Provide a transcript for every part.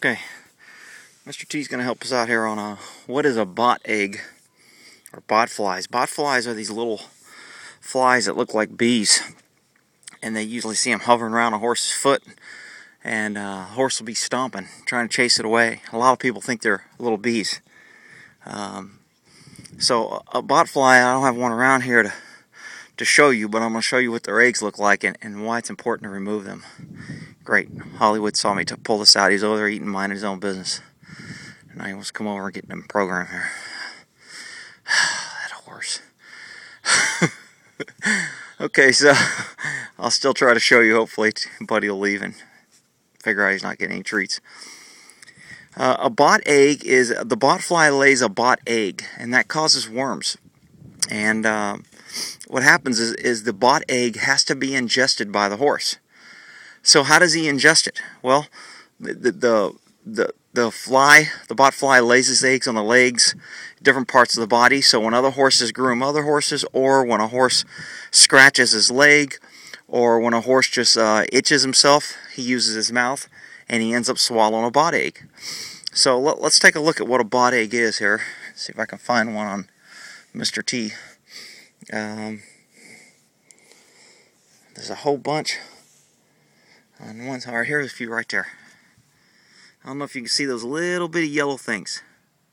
Okay, Mr. T's going to help us out here on what is a bot egg, or bot flies. Bot flies are these little flies that look like bees, and they usually see them hovering around a horse's foot, and the horse will be stomping, trying to chase it away. A lot of people think they're little bees. So a bot fly, I don't have one around here to show you, but I'm going to show you what their eggs look like and why it's important to remove them. Great. Hollywood saw me pull this out. He's over there eating, minding his own business. And now he wants to come over and get in the program here. That horse. Okay, so I'll still try to show you. Hopefully Buddy will leave and figure out he's not getting any treats. A bot egg is, the bot fly lays a bot egg, and that causes worms. And what happens is the bot egg has to be ingested by the horse. So how does he ingest it? Well, the bot fly lays his eggs on the legs, different parts of the body. So when other horses groom other horses, or when a horse scratches his leg, or when a horse just itches himself, he uses his mouth, and he ends up swallowing a bot egg. So let's take a look at what a bot egg is here. See if I can find one on Mr. T. There's a whole bunch on one side. Here's a few right there. I don't know if you can see those little bitty yellow things.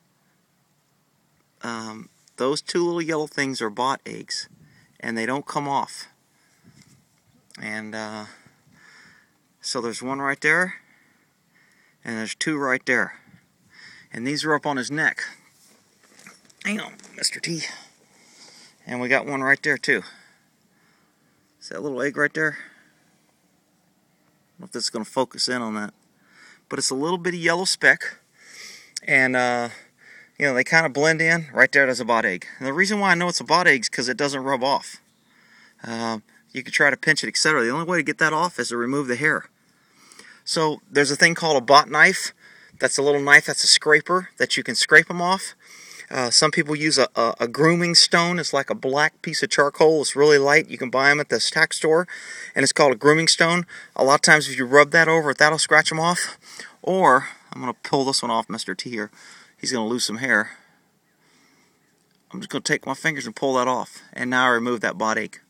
Those two little yellow things are bot eggs, and they don't come off. And so there's one right there, and there's two right there. And these are up on his neck. Hang on, Mr. T. And we got one right there too. See that little egg right there? I don't know if this is going to focus in on that. But it's a little bitty yellow speck. And, they kind of blend in. Right there, there's a bot egg. And the reason why I know it's a bot egg is because it doesn't rub off. You could try to pinch it, etc. The only way to get that off is to remove the hair. So there's a thing called a bot knife. That's a little knife that's a scraper that you can scrape them off. Some people use a grooming stone. It's like a black piece of charcoal. It's really light. You can buy them at the tack store, and it's called a grooming stone. A lot of times if you rub that over it, that'll scratch them off. Or, I'm going to pull this one off Mr. T here. He's going to lose some hair. I'm just going to take my fingers and pull that off. And now I remove that bot egg.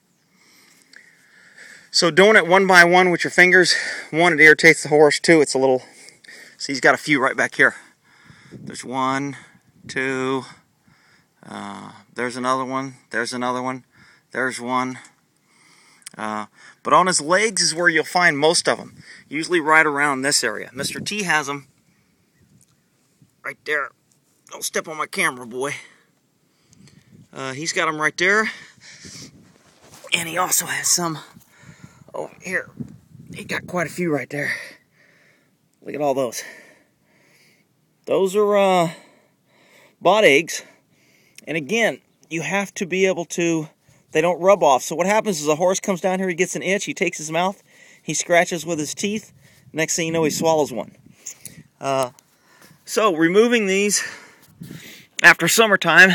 So doing it one by one with your fingers, one, it irritates the horse. Two, it's a little... See, he's got a few right back here. There's one, two, there's another one, there's another one, there's one. But on his legs is where you'll find most of them, usually right around this area. Mr. T has them right there. Don't step on my camera, boy. He's got them right there, and he also has some over here. He got quite a few right there. Look at all those. Those are bot eggs. And again, you have to be able to, they don't rub off. So what happens is a horse comes down here, he gets an itch, he takes his mouth, he scratches with his teeth. Next thing you know, he swallows one. So removing these after summertime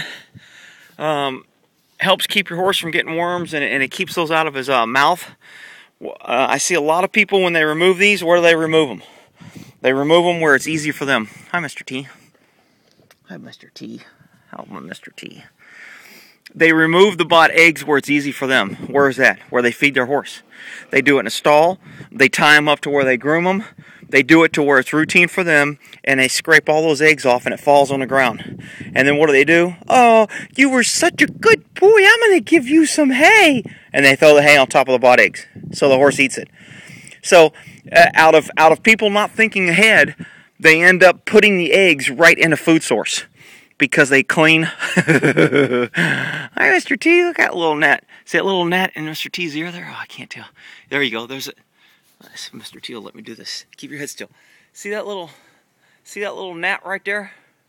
helps keep your horse from getting worms, and it keeps those out of his mouth. I see a lot of people, when they remove these, where do they remove them? They remove them where it's easy for them. Hi, Mr. T. Hi, Mr. T. Help me, Mr. T. They remove the bot eggs where it's easy for them. Where is that? Where they feed their horse. They do it in a stall. They tie them up to where they groom them. They do it to where it's routine for them, and they scrape all those eggs off, and it falls on the ground. And then what do? Oh, you were such a good boy. I'm going to give you some hay. And they throw the hay on top of the bot eggs, so the horse eats it. So out of people not thinking ahead, they end up putting the eggs right in a food source because they clean. Hi, Mr. T. Look at that little gnat. See that little gnat in Mr. T's ear there? Oh, I can't tell. There you go. There's a... Mr. T will let me do this. Keep your head still. See that little gnat right there?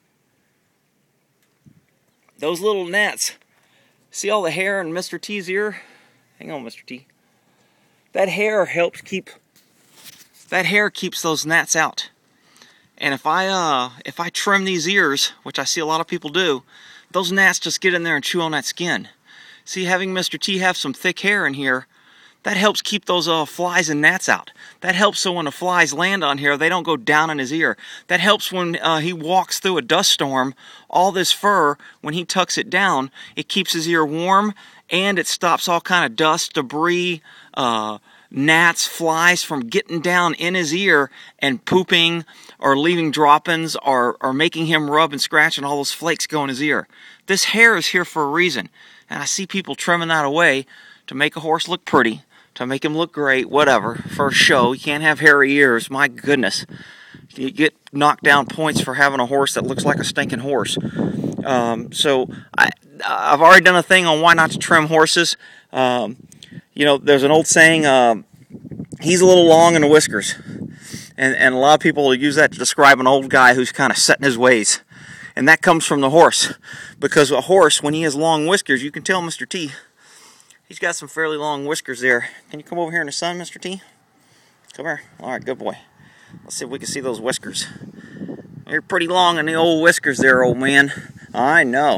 Those little gnats. See all the hair in Mr. T's ear? Hang on, Mr. T. That hair helps keep... That hair keeps those gnats out. And if I trim these ears, which I see a lot of people do, those gnats just get in there and chew on that skin. See, having Mr. T have some thick hair in here, That helps keep those flies and gnats out. That helps so when the flies land on here, they don't go down in his ear. That helps when he walks through a dust storm. All this fur, when he tucks it down, it keeps his ear warm, and it stops all kind of dust, debris, gnats, flies from getting down in his ear and pooping or leaving droppings or making him rub and scratch and all those flakes go in his ear. This hair is here for a reason, and I see people trimming that away to make a horse look pretty, to make him look great, whatever, for a show. You can't have hairy ears, my goodness. You get knocked down points for having a horse that looks like a stinking horse. So I've already done a thing on why not to trim horses. You know, there's an old saying, he's a little long in the whiskers. And a lot of people will use that to describe an old guy who's kind of set in his ways. And that comes from the horse. Because a horse, when he has long whiskers, you can tell Mr. T, he's got some fairly long whiskers there. Can you come over here in the sun, Mr. T? Come here. All right, good boy. Let's see if we can see those whiskers. You're pretty long in the old whiskers there, old man. I know.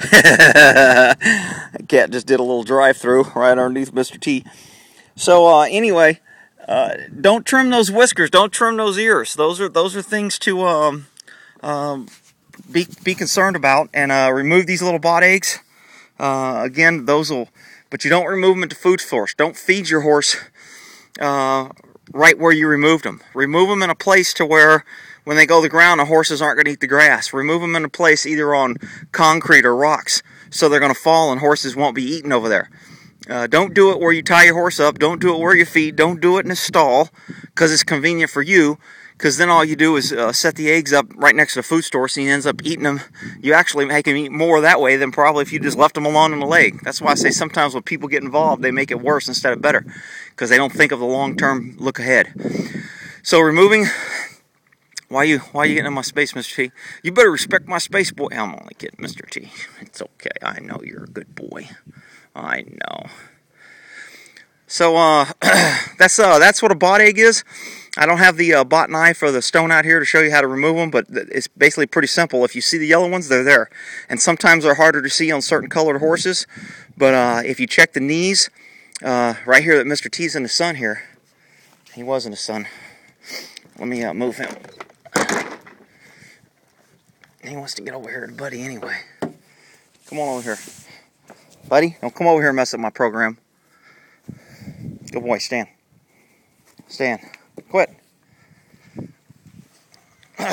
That cat just did a little drive-through right underneath Mr. T. So anyway, don't trim those whiskers. Don't trim those ears. Those are things to be concerned about. And remove these little bot eggs. Again, those will. But you don't remove them at the food source. Don't feed your horse right where you removed them. Remove them in a place to where when they go to the ground, the horses aren't going to eat the grass. Remove them in a place either on concrete or rocks so they're going to fall and horses won't be eaten over there. Don't do it where you tie your horse up. Don't do it where you feed. Don't do it in a stall because it's convenient for you. Because then all you do is set the eggs up right next to the food store, so he ends up eating them. You actually make him eat more that way than probably if you just left them alone in the leg. That's why I say sometimes when people get involved, they make it worse instead of better, because they don't think of the long-term look ahead. So removing, why you getting in my space, Mr. T? You better respect my space, boy. I'm only kidding, Mr. T. It's okay. I know you're a good boy. I know. So that's what a bot egg is. I don't have the bot knife or the stone out here to show you how to remove them, but it's basically pretty simple. If you see the yellow ones, they're there. And sometimes they're harder to see on certain colored horses. But if you check the knees, right here that Mr. T's in the sun here. He was in the sun. Let me move him. He wants to get over here to Buddy anyway. Come on over here. Buddy, don't come over here and mess up my program. Good boy, stand. Stand. Quit. There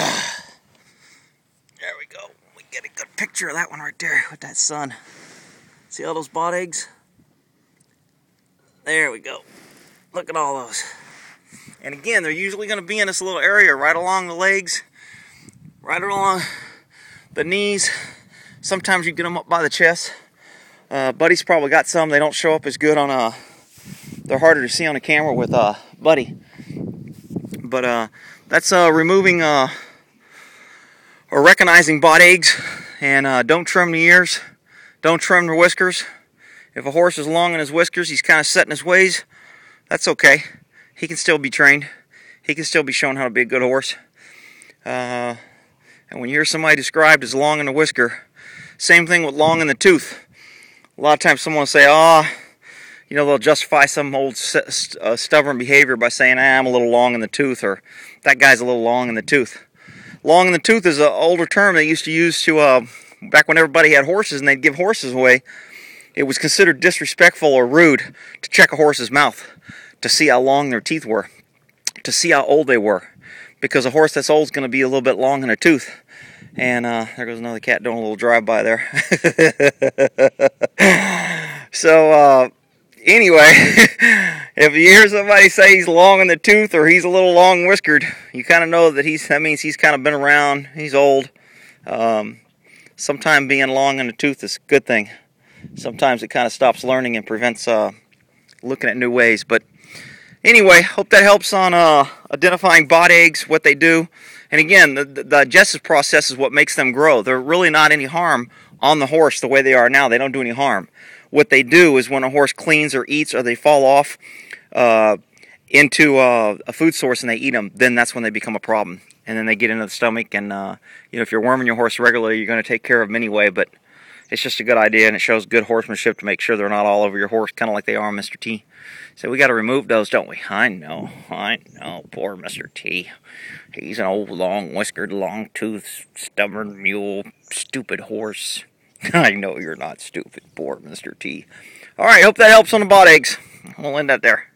we go. We get a good picture of that one right there with that sun. See all those bot eggs? There we go. Look at all those. And again, they're usually going to be in this little area right along the legs, right along the knees. Sometimes you get them up by the chest. Buddy's probably got some. They don't show up as good on they're harder to see on the camera with Buddy. But that's removing or recognizing bot eggs. And don't trim the ears. Don't trim the whiskers. If a horse is long in his whiskers, he's kind of set in his ways. That's okay. He can still be trained. He can still be shown how to be a good horse. And when you hear somebody described as long in the whisker, same thing with long in the tooth. A lot of times someone will say, you know, they'll justify some old stubborn behavior by saying, I'm a little long in the tooth, or that guy's a little long in the tooth. Long in the tooth is an older term they used to use to, back when everybody had horses and they'd give horses away. It was considered disrespectful or rude to check a horse's mouth to see how long their teeth were, to see how old they were. Because a horse that's old is going to be a little bit long in their tooth. And there goes another cat doing a little drive-by there. So, anyway, if you hear somebody say he's long in the tooth or he's a little long whiskered, you kind of know that that means he's kind of been around, he's old. Sometimes being long in the tooth is a good thing. Sometimes it kind of stops learning and prevents looking at new ways. But anyway, hope that helps on identifying bot eggs, what they do. And again, the digestive process is what makes them grow. They're really not any harm on the horse the way they are now. They don't do any harm. What they do is when a horse cleans or eats or they fall off into a food source and they eat them, then that's when they become a problem. And then they get into the stomach. And you know, if you're worming your horse regularly, you're going to take care of them anyway. But it's just a good idea, and it shows good horsemanship to make sure they're not all over your horse, kind of like they are on Mr. T. So we got to remove those, don't we? I know, poor Mr. T. He's an old, long-whiskered, long-toothed, stubborn mule, stupid horse. I know you're not stupid, poor Mr. T. All right, hope that helps on the bot eggs. We'll end that there.